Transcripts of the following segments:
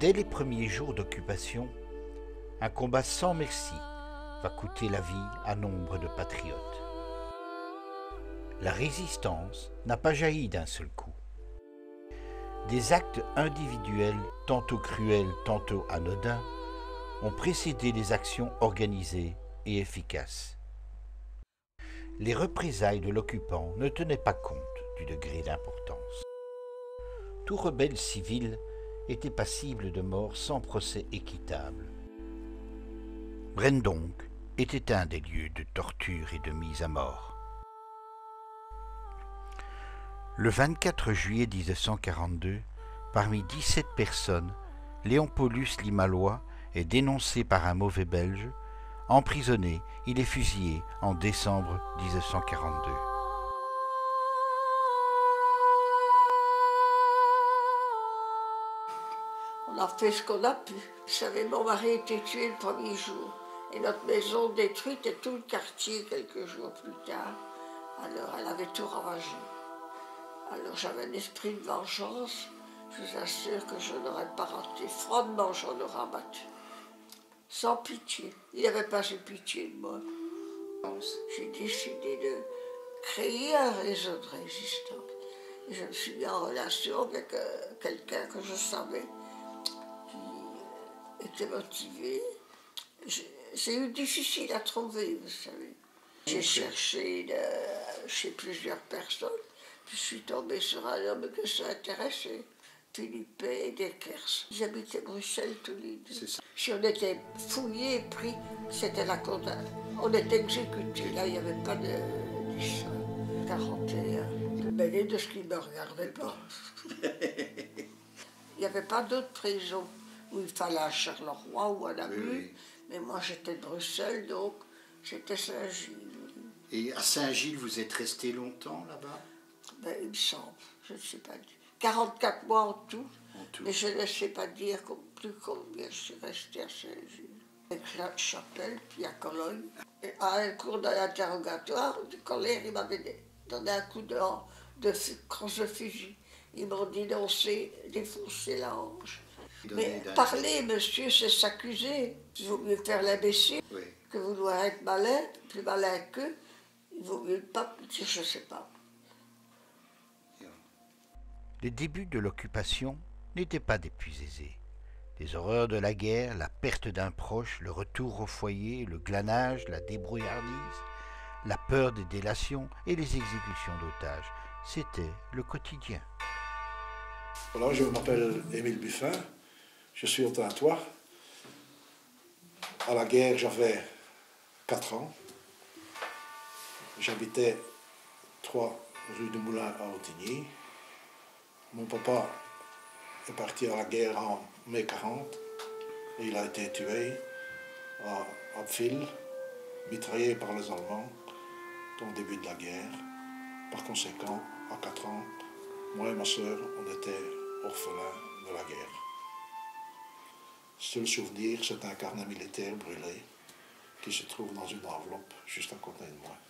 Dès les premiers jours d'occupation, un combat sans merci va coûter la vie à nombre de patriotes. La résistance n'a pas jailli d'un seul coup. Des actes individuels, tantôt cruels, tantôt anodins, ont précédé les actions organisées et efficaces. Les représailles de l'occupant ne tenaient pas compte du degré d'importance. Tout rebelle civil était passible de mort sans procès équitable. Braine donc était un des lieux de torture et de mise à mort. Le 24 juillet 1942, parmi 17 personnes, Léon Paulus Limalois est dénoncé par un mauvais Belge. Emprisonné, il est fusillé en décembre 1942. On a fait ce qu'on a pu. Vous savez, mon mari était tué le premier jour et notre maison détruite et tout le quartier quelques jours plus tard. Alors elle avait tout ravagé. Alors j'avais un esprit de vengeance. Je vous assure que je n'aurais pas raté. Froidement, j'en aurais abattu. Sans pitié. Il n'y avait pas eu pitié de moi. J'ai décidé de créer un réseau de résistance. Et je me suis mis en relation avec quelqu'un que je savais qui était motivé. C'est eu difficile à trouver, vous savez. J'ai cherché chez plusieurs personnes, puis je suis tombée sur un homme que ça intéressait. Philippe Dekers. J'habitais Bruxelles tous les deux. Si on était fouillés et pris, c'était la condamnation. On était exécutés. Là, il n'y avait pas de 41. De mêler de ce qui ne me regardait pas. Il n'y avait pas d'autres prisons où il fallait à Charleroi ou à Namur. Oui. Mais moi, j'étais de Bruxelles, donc c'était Saint-Gilles. Et à Saint-Gilles, vous êtes resté longtemps là-bas? Ben, il me semble, je ne sais pas dire. 44 mois en tout, mais je ne sais pas dire plus combien je suis restée à Saint-Gilles. Avec la chapelle, puis à Cologne. Et à un cours d'interrogatoire, du colère, il m'avait donné un coup de crosse de fusil. Ils m'ont dénoncé, défoncé la hanche. Mais parler, monsieur, c'est s'accuser. Il vaut mieux faire l'imbécile que vouloir être malin, plus malin qu'eux. Il vaut mieux pas dire, je ne sais pas. Les débuts de l'occupation n'étaient pas des plus aisés. Les horreurs de la guerre, la perte d'un proche, le retour au foyer, le glanage, la débrouillardise, la peur des délations et les exécutions d'otages, c'était le quotidien. Voilà, je m'appelle Émile Buffin, je suis au Tintois. À la guerre, j'avais 4 ans. J'habitais 3 rue du Moulin à Autigny. Mon papa est parti à la guerre en mai 40 et il a été tué à Pfil, mitraillé par les Allemands au début de la guerre. Par conséquent, à 4 ans, moi et ma sœur, on était orphelins de la guerre. Seul souvenir, c'est un carnet militaire brûlé qui se trouve dans une enveloppe juste à côté de moi.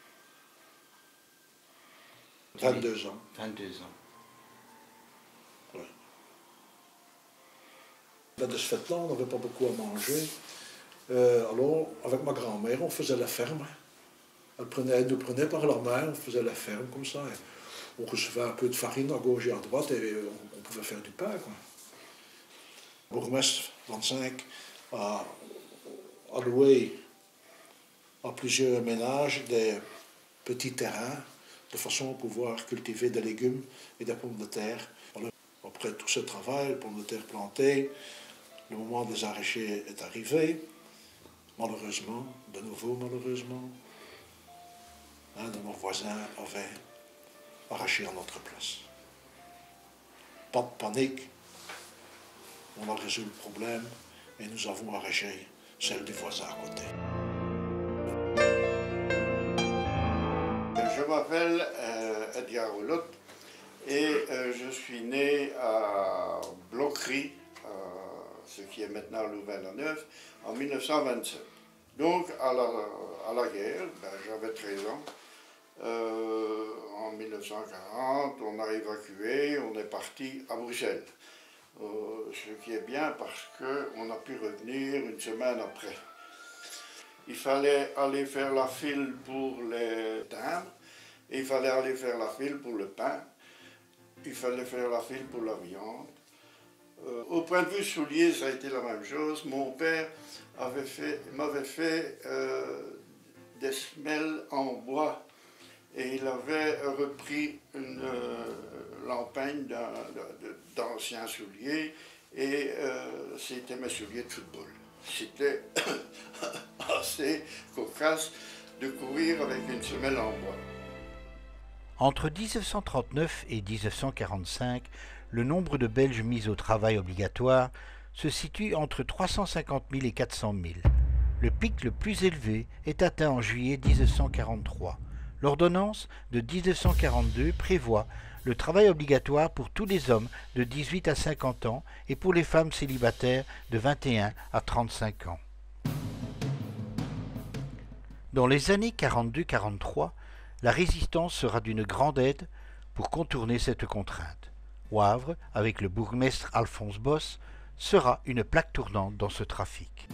22 ans. 22 ans. Ouais. De ce fait-là, on n'avait pas beaucoup à manger. Alors, avec ma grand-mère, on faisait la ferme. Elle nous prenait par la main, on faisait la ferme comme ça. On recevait un peu de farine à gauche et à droite et on pouvait faire du pain, quoi. Le bourgmestre 25 a loué à plusieurs ménages des petits terrains de façon à pouvoir cultiver des légumes et des pommes de terre. Alors, après tout ce travail, les pommes de terre plantées, le moment des arachiers est arrivé. Malheureusement, de nouveau malheureusement, un de nos voisins avait arraché à notre place. Pas de panique, on a résolu le problème et nous avons arraché celle du voisin à côté. Je m'appelle Edgar Roulotte et je suis né à Bloquerie, ce qui est maintenant Louvain-la-Neuve, en 1927. Donc à la guerre, j'avais 13 ans. En 1940, on a évacué, on est parti à Bruxelles. ce qui est bien parce qu'on a pu revenir une semaine après. Il fallait aller faire la file pour les timbres, il fallait aller faire la file pour le pain, il fallait faire la file pour la viande. Au point de vue souliers, ça a été la même chose. Mon père m'avait fait des semelles en bois et il avait repris l'empeigne d'anciens souliers et c'était mes souliers de football. C'était assez cocasse de courir avec une semelle en bois. Entre 1939 et 1945, le nombre de Belges mis au travail obligatoire se situe entre 350 000 et 400 000. Le pic le plus élevé est atteint en juillet 1943. L'ordonnance de 1942 prévoit le travail obligatoire pour tous les hommes de 18 à 50 ans et pour les femmes célibataires de 21 à 35 ans. Dans les années 42-43, la résistance sera d'une grande aide pour contourner cette contrainte. Wavre, avec le bourgmestre Alphonse Bosse, sera une plaque tournante dans ce trafic.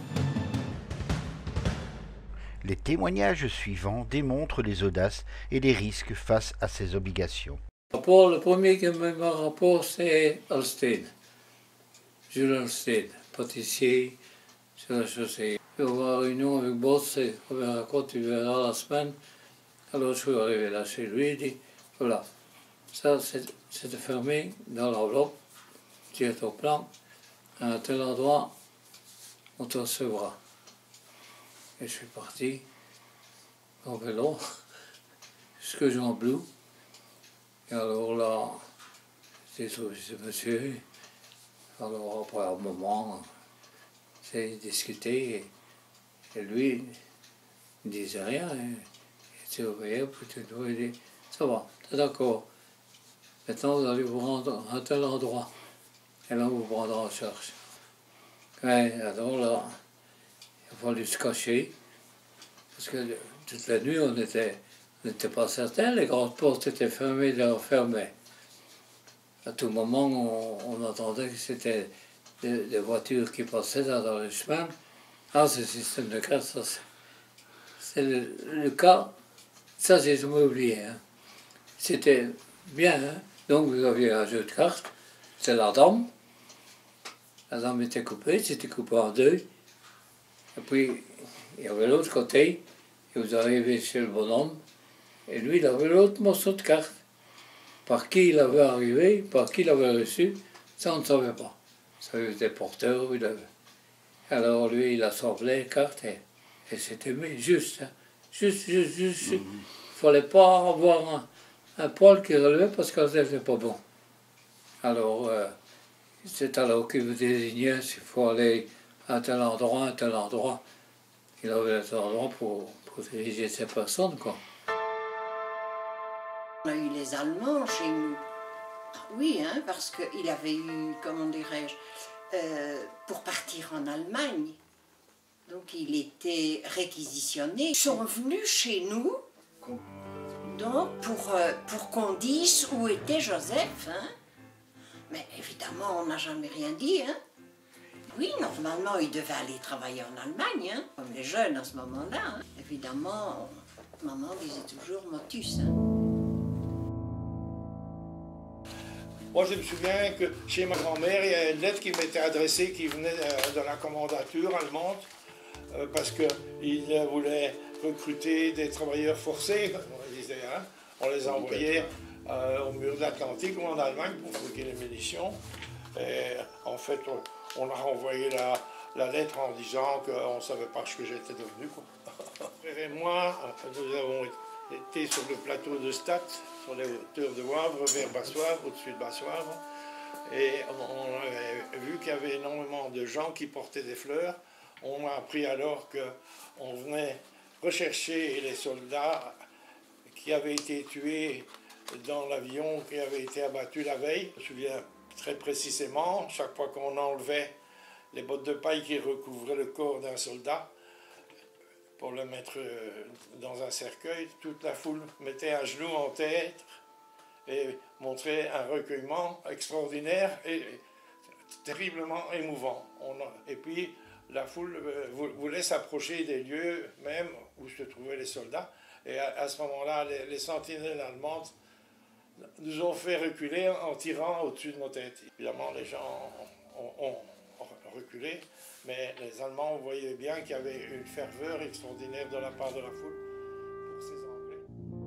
Les témoignages suivants démontrent les audaces et les risques face à ces obligations. Le premier qui me rapporte, c'est Alsteen. Jules Alsteen, pâtissier sur la chaussée. Je vais avoir une réunion avec Boss, on verra quoi, tu verras la semaine. Alors je suis arrivé là chez lui, il dit, voilà, ça c'est fermé dans l'enveloppe, tu es au plan, à tel endroit, on te recevra. Et je suis parti en vélo jusque Jean Blou. Et alors là, j'étais sur ce monsieur. Alors après un moment, j'ai discuté et lui il ne disait rien. Il surveillait, puis il dit, ça va, t'es d'accord. Maintenant vous allez vous rendre à tel endroit. Et là vous prendrez en charge. Et alors là, il a fallu se cacher. Parce que toute la nuit, on n'était pas certains, les grandes portes étaient fermées, fermées. À tout moment, on entendait que c'était des voitures qui passaient dans le chemin. Ah, ce système de carte, ça, c'est le cas, ça j'ai jamais oublié. Hein. C'était bien, hein. Donc vous aviez un jeu de cartes, c'est la dame était coupée, c'était coupé en deux. Et puis, il y avait l'autre côté, et vous arrivez chez le bonhomme, et lui, il avait l'autre morceau de carte. Par qui il avait arrivé, par qui il avait reçu, ça on ne savait pas. Ça était porteur, il avait. Alors lui, il assemblait les cartes, et c'était juste, hein. Juste. Il ne fallait pas avoir un poil qui relevait parce que ça n'était pas bon. Alors, c'est alors qu'il vous désignait s'il faut aller à tel endroit, Il avait tel endroit pour diriger ces personnes, quoi. On a eu les Allemands chez nous. Oui, hein, parce qu'il avait eu, comment dirais-je, pour partir en Allemagne. Donc il était réquisitionné. Ils sont venus chez nous donc pour qu'on dise où était Joseph. Hein. Mais évidemment, on n'a jamais rien dit. Hein. Oui, normalement, il devait aller travailler en Allemagne, hein, comme les jeunes à ce moment-là. Hein. Évidemment, maman disait toujours motus. Hein. Moi, je me souviens que chez ma grand-mère, il y a une lettre qui m'était adressée qui venait de la commandature allemande parce qu'ils voulaient recruter des travailleurs forcés, on disait, hein, on les envoyait au mur de l'Atlantique ou en Allemagne pour fabriquer les munitions. Et en fait, on a renvoyé la lettre en disant qu'on ne savait pas ce que j'étais devenu. Quoi. Frère et moi, nous avons été sur le plateau de Stade, sur les hauteurs de Wavre, vers Bassoivre, au-dessus de Bassoivre. Et on avait vu qu'il y avait énormément de gens qui portaient des fleurs. On a appris alors qu'on venait rechercher les soldats qui avaient été tués dans l'avion qui avait été abattu la veille. Je me souviens très précisément, chaque fois qu'on enlevait les bottes de paille qui recouvraient le corps d'un soldat, pour le mettre dans un cercueil, toute la foule mettait un genou en tête et montrait un recueillement extraordinaire et terriblement émouvant. Et puis, la foule voulait s'approcher des lieux même où se trouvaient les soldats. Et à ce moment-là, les sentinelles allemandes nous ont fait reculer en tirant au-dessus de nos têtes. Évidemment, les gens ont reculé, mais les Allemands voyaient bien qu'il y avait une ferveur extraordinaire de la part de la foule pour ces Anglais.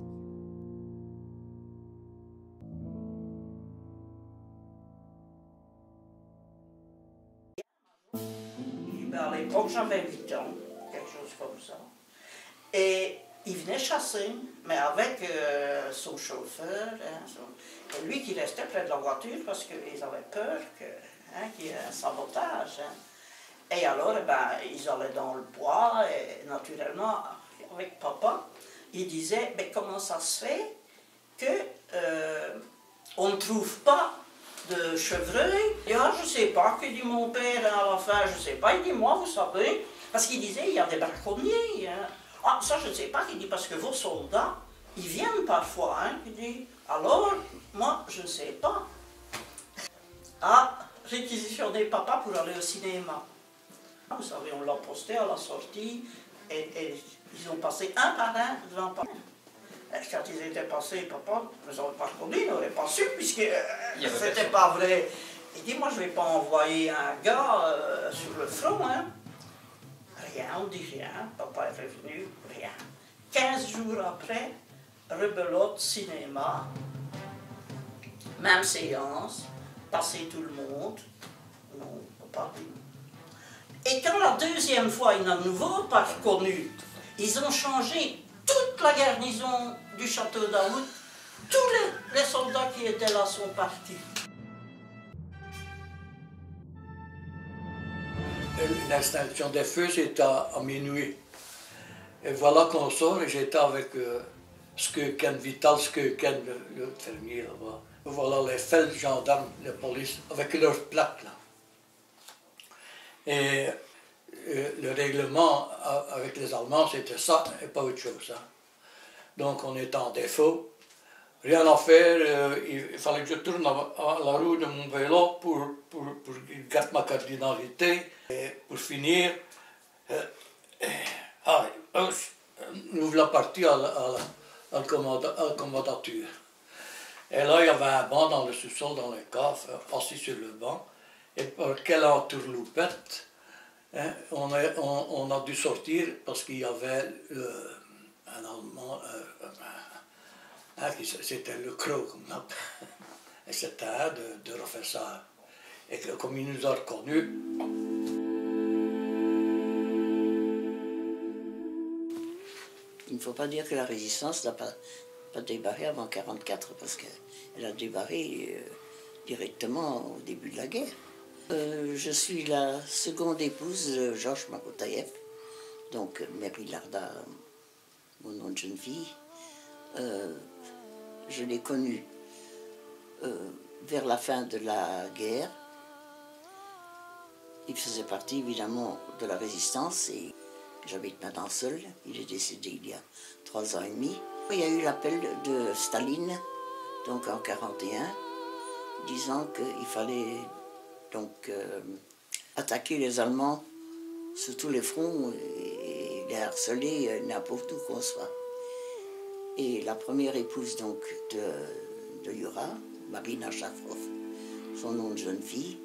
À l'époque, j'avais 8 ans, quelque chose comme ça. Et il venait chasser, mais avec son chauffeur, et lui qui restait près de la voiture parce qu'ils avaient peur qu'il y ait un sabotage. Et alors, ils allaient dans le bois, et naturellement, avec papa, il disait, mais comment ça se fait qu'on ne trouve pas de chevreuil? Et je ne sais pas, que dit mon père à la fin, je ne sais pas, il dit, moi, vous savez, parce qu'il disait, il y a des braconniers. Ah, ça, je ne sais pas, il dit, parce que vos soldats, ils viennent parfois, il dit, alors, moi, je ne sais pas. Ah, réquisitionné papa pour aller au cinéma. Vous savez, on l'a posté à la sortie, et ils ont passé un par un devant papa. Quand ils étaient passés, papa, nous n'avons pas reconnu, ils n'auraient pas su, puisque c'était pas vrai. Il dit, moi, je ne vais pas envoyer un gars sur le front, Rien, on dit rien, papa est revenu, rien. 15 jours après, rebelote, cinéma, même séance, passer tout le monde. Non, papa dit. Et quand la deuxième fois, ils n'ont de nouveau pas reconnu, ils ont changé toute la garnison du château d'Aout. Tous les soldats qui étaient là sont partis. L'extinction des feux, c'était à minuit. Et voilà qu'on sort, et j'étais avec Skeuken, Vital Skeuken, le fermier là-bas. Voilà les fels gendarmes, les polices, avec leurs plaques là. Et le règlement avec les Allemands, c'était ça et pas autre chose. Donc on était en défaut. Rien à faire, il fallait que je tourne à la roue de mon vélo pour garder ma carte d'identité. Et pour finir, nous voilà partis à la commandature. Et là, il y avait un banc dans le sous-sol, dans le coffre, assis sur le banc. Et par quelle entourloupette, on a dû sortir parce qu'il y avait un Allemand, c'était le Croc, comme on appelle. Et c'était un de refaire ça. Et comme il nous a reconnus. Il ne faut pas dire que la résistance n'a pas débarré avant 1944, parce qu'elle a débarré directement au début de la guerre. Je suis la seconde épouse de Georges Makotaïev, donc Mary Larda, mon nom de jeune fille. Je l'ai connue vers la fin de la guerre. Il faisait partie évidemment de la résistance et j'habite maintenant seule. Il est décédé il y a 3 ans et demi. Il y a eu l'appel de Staline, donc en 1941, disant qu'il fallait donc attaquer les Allemands sur tous les fronts et les harceler n'importe où qu'on soit. Et la première épouse donc de Yura, Marina Shafrov, son nom de jeune fille,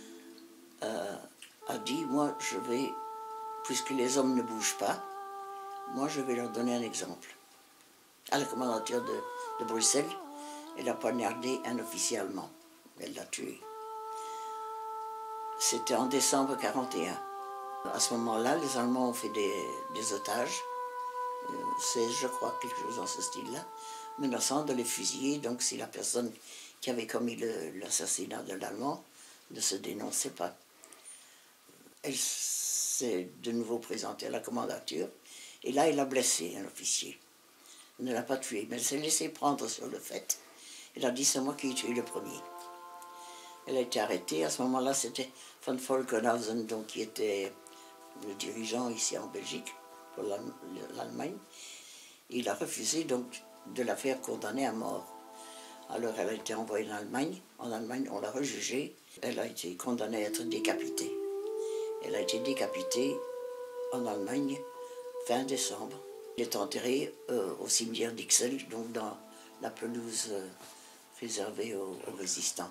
a dit, moi je vais, puisque les hommes ne bougent pas, moi je vais leur donner un exemple. À la commandature de Bruxelles, elle a poignardé un officier allemand. Elle l'a tué. C'était en décembre 1941. À ce moment-là, les Allemands ont fait des otages. C'est, je crois, quelque chose dans ce style-là, menaçant de les fusiller. Donc si la personne qui avait commis l'assassinat de l'Allemand ne se dénonçait pas. Elle s'est de nouveau présentée à la commandature, et là, elle a blessé un officier. Elle ne l'a pas tué, mais elle s'est laissée prendre sur le fait. Elle a dit, c'est moi qui ai tué le premier. Elle a été arrêtée. À ce moment-là, c'était von Volkenhausen, donc, qui était le dirigeant ici en Belgique, pour l'Allemagne. Il a refusé donc de la faire condamner à mort. Alors elle a été envoyée en Allemagne. En Allemagne, on l'a rejugée. Elle a été condamnée à être décapitée. Elle a été décapitée en Allemagne fin décembre. Elle est enterrée au cimetière d'Ixelles, donc dans la pelouse réservée aux résistants.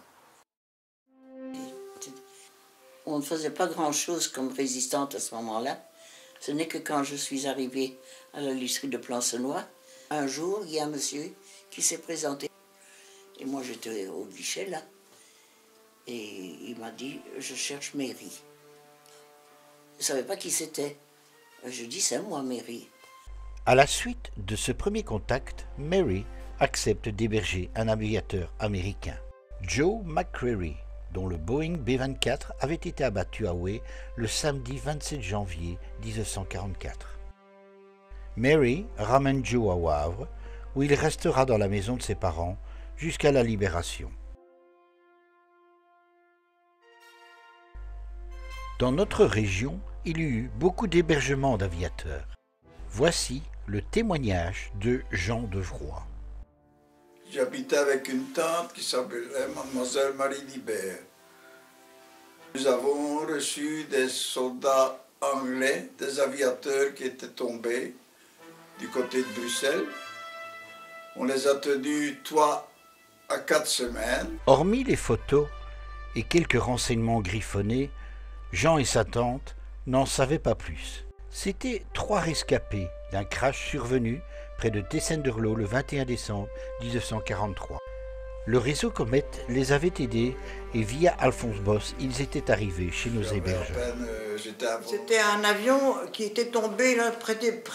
On ne faisait pas grand-chose comme résistante à ce moment-là. Ce n'est que quand je suis arrivée à la lycée de Plancenoit, un jour, il y a un monsieur qui s'est présenté. Et moi, j'étais au guichet, là. Et il m'a dit, je cherche Mary. Je ne savais pas qui c'était. Je dis, c'est moi, Mary. À la suite de ce premier contact, Mary accepte d'héberger un aviateur américain, Joe McCreary, dont le Boeing B-24 avait été abattu à Houé le samedi 27 janvier 1944. Mary ramène Joe à Wavre, où il restera dans la maison de ses parents jusqu'à la libération. Dans notre région, il y eut beaucoup d'hébergements d'aviateurs. Voici le témoignage de Jean Devroy. J'habitais avec une tante qui s'appelait Mademoiselle Marie Libert. Nous avons reçu des soldats anglais, des aviateurs qui étaient tombés du côté de Bruxelles. On les a tenus 3 à 4 semaines. Hormis les photos et quelques renseignements griffonnés, Jean et sa tante n'en savaient pas plus. C'étaient 3 rescapés d'un crash survenu près de Tessenderlo le 21 décembre 1943. Le réseau Comet les avait aidés et via Alphonse Boss, ils étaient arrivés chez nos hébergeurs. C'était un avion qui était tombé là, près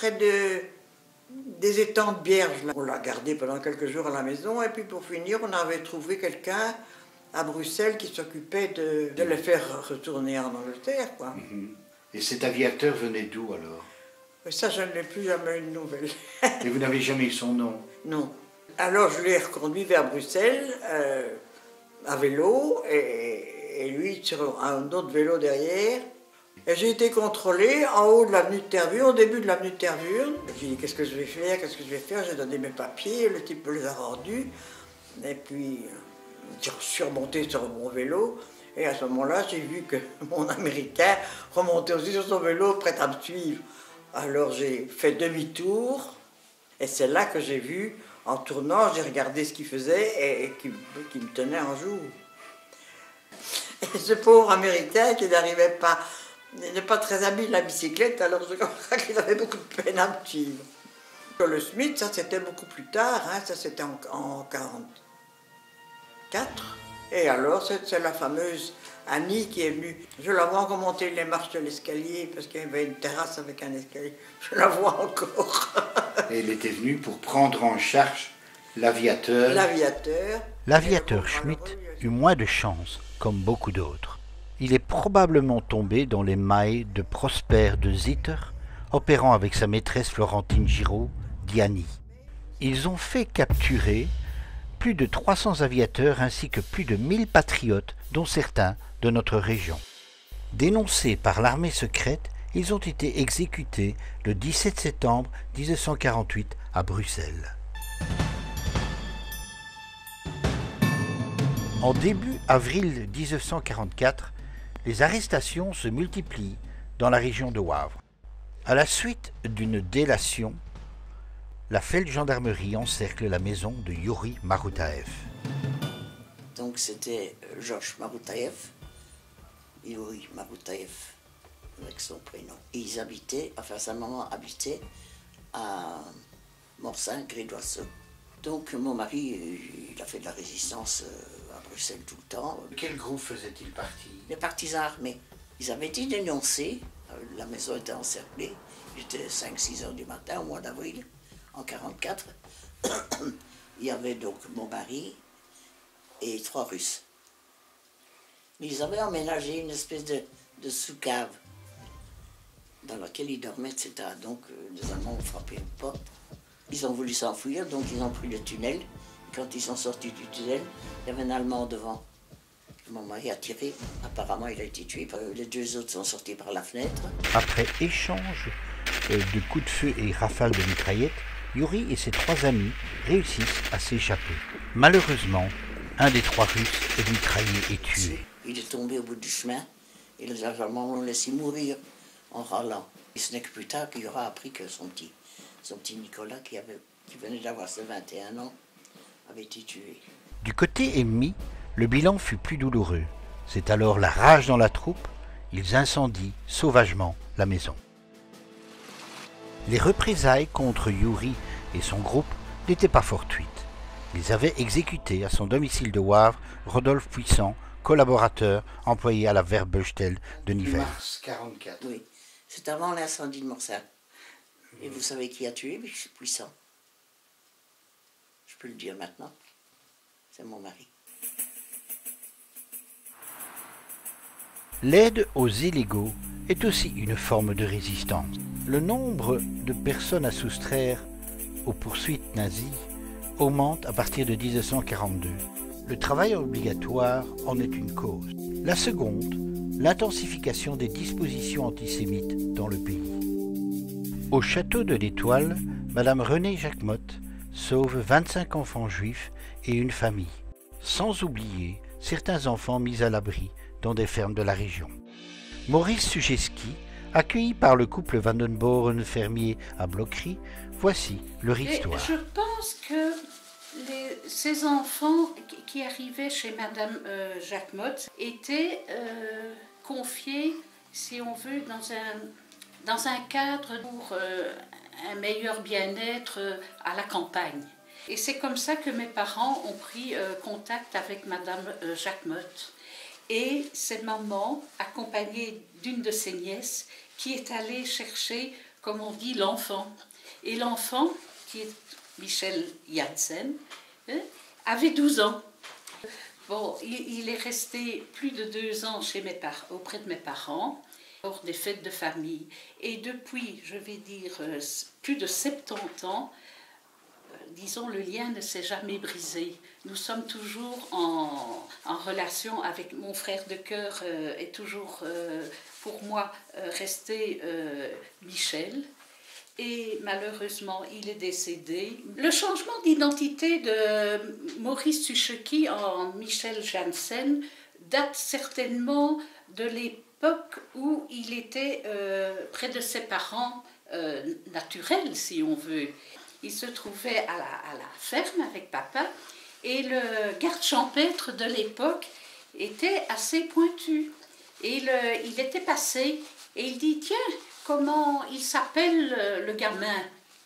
des étangs de Bierge. Là. On l'a gardé pendant quelques jours à la maison et puis pour finir, on avait trouvé quelqu'un à Bruxelles qui s'occupait de les faire retourner en Angleterre, quoi. Et cet aviateur venait d'où alors? Mais ça, je n'ai plus jamais eu de nouvelles. Et vous n'avez jamais eu son nom? Non. Alors je l'ai reconduit vers Bruxelles à vélo et lui sur un autre vélo derrière. Et j'ai été contrôlée en haut de l'avenue de Tervuren, au début de l'avenue de Tervuren. J'ai dit qu'est-ce que je vais faire, j'ai donné mes papiers, le type me les a rendus. Et puis j'ai surmonté sur mon vélo. Et à ce moment-là, j'ai vu que mon Américain remontait aussi sur son vélo, prêt à me suivre. Alors j'ai fait demi-tour, et c'est là que j'ai vu, en tournant, j'ai regardé ce qu'il faisait et qui me tenait en joue. Et ce pauvre Américain qui n'arrivait pas, n'est pas très habile à la bicyclette, alors je crois qu'il avait beaucoup de peine à me suivre. Le Smith, ça c'était beaucoup plus tard, hein, ça c'était en 1944. Et alors, c'est la fameuse Annie qui est venue. Je la vois encore monter les marches de l'escalier, parce qu'il y avait une terrasse avec un escalier. Je la vois encore. Et elle était venue pour prendre en charge l'aviateur. L'aviateur Schmitt eut moins de chance, comme beaucoup d'autres. Il est probablement tombé dans les mailles de Prosper de Zitter, opérant avec sa maîtresse Florentine Giraud, dit Annie. Ils ont fait capturer plus de 300 aviateurs ainsi que plus de 1000 patriotes, dont certains de notre région. Dénoncés par l'armée secrète, ils ont été exécutés le 17 septembre 1948 à Bruxelles. En début avril 1944, les arrestations se multiplient dans la région de Wavre. À la suite d'une délation, la Feldgendarmerie encercle la maison de Yuri Maroutaev. Donc c'était Georges Maroutaev, Yuri Maroutaev, avec son prénom. Et ils habitaient, enfin sa maman habitait à Morsin-Gré-d'Oisseau. Donc mon mari, il a fait de la résistance à Bruxelles tout le temps. Quel groupe faisait-il partie? Les partisans armés. Ils avaient été dénoncés, la maison était encerclée, il était 5-6 heures du matin au mois d'avril. En 1944, il y avait donc mon mari et 3 Russes. Ils avaient emménagé une espèce de sous-cave dans laquelle ils dormaient, etc. Donc les Allemands ont frappé une porte. Ils ont voulu s'enfuir, donc ils ont pris le tunnel. Quand ils sont sortis du tunnel, il y avait un Allemand devant. Mon mari a tiré. Apparemment, il a été tué. Les 2 autres sont sortis par la fenêtre. Après échange de coups de feu et rafales de mitraillettes, Yuri et ses 3 amis réussissent à s'échapper. Malheureusement, un des 3 Russes est mitraillé et tué. Il est tombé au bout du chemin et les Allemands l'ont laissé mourir en râlant. Et ce n'est que plus tard qu'il aura appris que son petit Nicolas, qui venait d'avoir ses 21 ans, avait été tué. Du côté ennemi, le bilan fut plus douloureux. C'est alors la rage dans la troupe. Ils incendient sauvagement la maison. Les représailles contre Yuri et son groupe n'étaient pas fortuites. Ils avaient exécuté à son domicile de Wavre Rodolphe Puissant, collaborateur employé à la Werbestel de Nivelles. Mars 44. Oui, c'est avant l'incendie de Morsac. Et vous savez qui a tué Puissant? Je peux le dire maintenant. C'est mon mari. L'aide aux illégaux est aussi une forme de résistance. Le nombre de personnes à soustraire aux poursuites nazies augmente à partir de 1942. Le travail obligatoire en est une cause. La seconde, l'intensification des dispositions antisémites dans le pays. Au château de l'Étoile, Madame Renée Jacquemotte sauve 25 enfants juifs et une famille, sans oublier certains enfants mis à l'abri dans des fermes de la région. Maurice Sucheski, accueilli par le couple Vandenborn fermier à Blockery, voici leur histoire. Je pense que ces enfants qui arrivaient chez Madame Jacquemotte étaient confiés, si on veut, dans un cadre pour un meilleur bien-être à la campagne. Et c'est comme ça que mes parents ont pris contact avec Madame Jacquemotte. Et c'est maman, accompagnée d'une de ses nièces, qui est allée chercher, comme on dit, l'enfant. Et l'enfant, qui est Michel Janssen, avait 12 ans. Bon, il est resté plus de 2 ans auprès de mes parents, hors des fêtes de famille. Et depuis, je vais dire, plus de 70 ans, disons, le lien ne s'est jamais brisé. Nous sommes toujours en relation avec mon frère de cœur, est toujours pour moi resté Michel. Et malheureusement, il est décédé. Le changement d'identité de Maurice Sucheski en Michel Janssen date certainement de l'époque où il était près de ses parents naturels, si on veut. Il se trouvait à la ferme avec papa et le garde champêtre de l'époque était assez pointu. Et il était passé et il dit « Tiens, comment il s'appelle le gamin ?»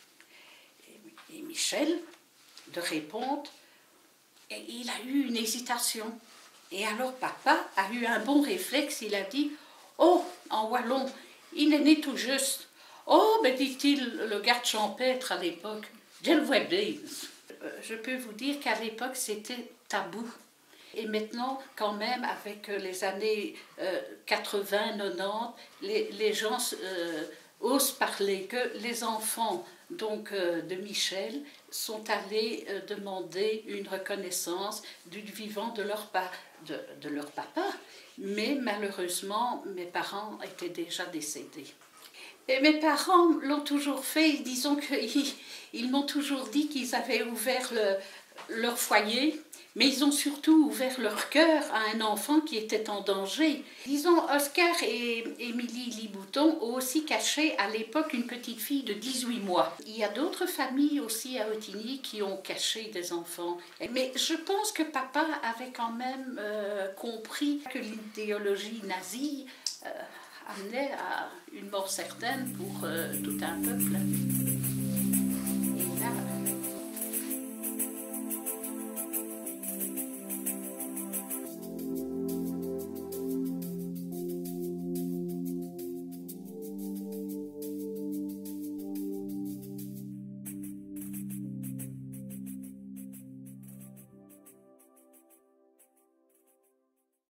Et Michel, de répondre, et il a eu une hésitation. Et alors papa a eu un bon réflexe, il a dit « Oh, en wallon, il est né tout juste. » Oh, ben dit-il, le garde champêtre à l'époque, je peux vous dire qu'à l'époque c'était tabou. Et maintenant, quand même, avec les années 80, 90, les gens osent parler que les enfants donc, de Michel sont allés demander une reconnaissance du vivant de leur papa. Mais malheureusement, mes parents étaient déjà décédés. Et mes parents l'ont toujours fait, disons qu'ils m'ont toujours dit qu'ils avaient ouvert leur foyer, mais ils ont surtout ouvert leur cœur à un enfant qui était en danger. Disons, Oscar et Émilie Libouton ont aussi caché à l'époque une petite fille de 18 mois. Il y a d'autres familles aussi à Ottignies qui ont caché des enfants. Mais je pense que papa avait quand même compris que l'idéologie nazie amenait à une mort certaine pour tout un peuple.